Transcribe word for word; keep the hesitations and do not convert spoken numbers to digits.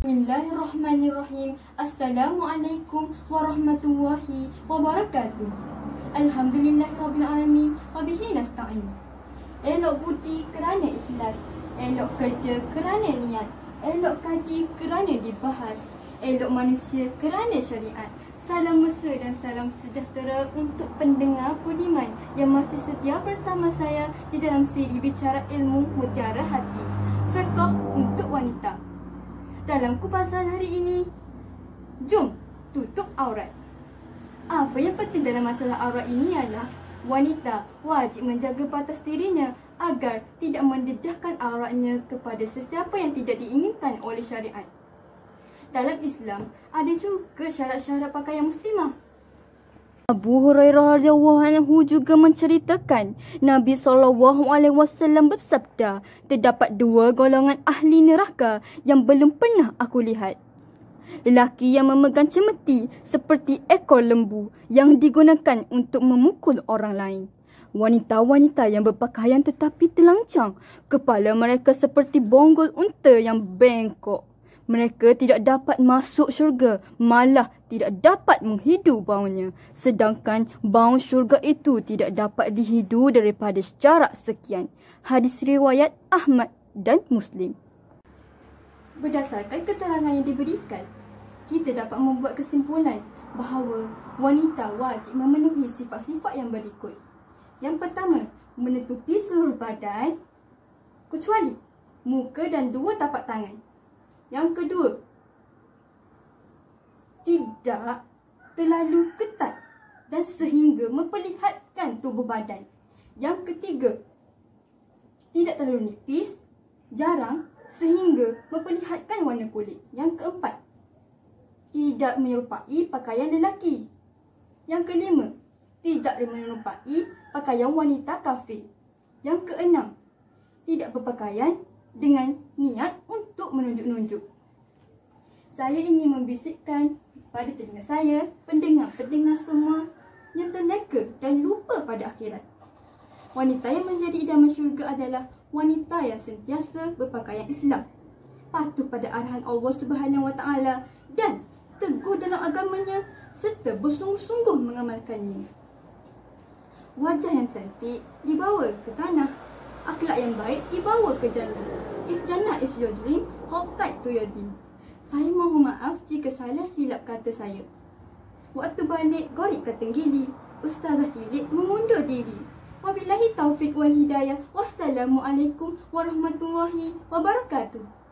Bismillahirrahmanirrahim. Assalamualaikum warahmatullahi wabarakatuh. Alhamdulillahirrabbilalamin. Wabihi nasta'in. Elok budi kerana ikhlas, elok kerja kerana niat, elok kaji kerana dibahas, elok manusia kerana syariat. Salam mesra dan salam sejahtera untuk pendengar budiman yang masih setia bersama saya di dalam siri Bicara Ilmu Mutiara Hati, Fiqh untuk Wanita. Dalam kupasan hari ini, jom tutup aurat. Apa yang penting dalam masalah aurat ini adalah wanita wajib menjaga batas dirinya agar tidak mendedahkan auratnya kepada sesiapa yang tidak diinginkan oleh syariat. Dalam Islam, ada juga syarat-syarat pakaian muslimah. Abu Hurairah radhiyallahu anhu juga menceritakan Nabi sallallahu alaihi wasallam bersabda, terdapat dua golongan ahli neraka yang belum pernah aku lihat. Lelaki yang memegang cemeti seperti ekor lembu yang digunakan untuk memukul orang lain. Wanita-wanita yang berpakaian tetapi telanjang, kepala mereka seperti bonggol unta yang bengkok. Mereka tidak dapat masuk syurga, malah tidak dapat menghidu baunya. Sedangkan bau syurga itu tidak dapat dihidu daripada jarak sekian. Hadis riwayat Ahmad dan Muslim. Berdasarkan keterangan yang diberikan, kita dapat membuat kesimpulan bahawa wanita wajib memenuhi sifat-sifat yang berikut. Yang pertama, menutupi seluruh badan kecuali muka dan dua tapak tangan. Yang kedua, tidak terlalu ketat dan sehingga memperlihatkan tubuh badan. Yang ketiga, tidak terlalu nipis, jarang sehingga memperlihatkan warna kulit. Yang keempat, tidak menyerupai pakaian lelaki. Yang kelima, tidak menyerupai pakaian wanita kafir. Yang keenam, tidak berpakaian dengan niat untuk menunjuk-nunjuk. Saya ingin membisikkan pada telinga saya, pendengar-pendengar semua yang terleka dan lupa pada akhirat. Wanita yang menjadi idaman syurga adalah wanita yang sentiasa berpakaian Islam, patuh pada arahan Allah Subhanahu Wa Taala dan teguh dalam agamanya serta bersungguh-sungguh mengamalkannya. Wajah yang cantik dibawa ke tanah, akhlak yang baik dibawa ke jannah. If jannah is your dream, hold tight to your dream. Saya mohon maaf jika salah silap kata saya. Waktu balik, gorik katenggili. Ustazah Silik mengundur diri. Wabillahi taufiq wal hidayah. Wassalamualaikum warahmatullahi wabarakatuh.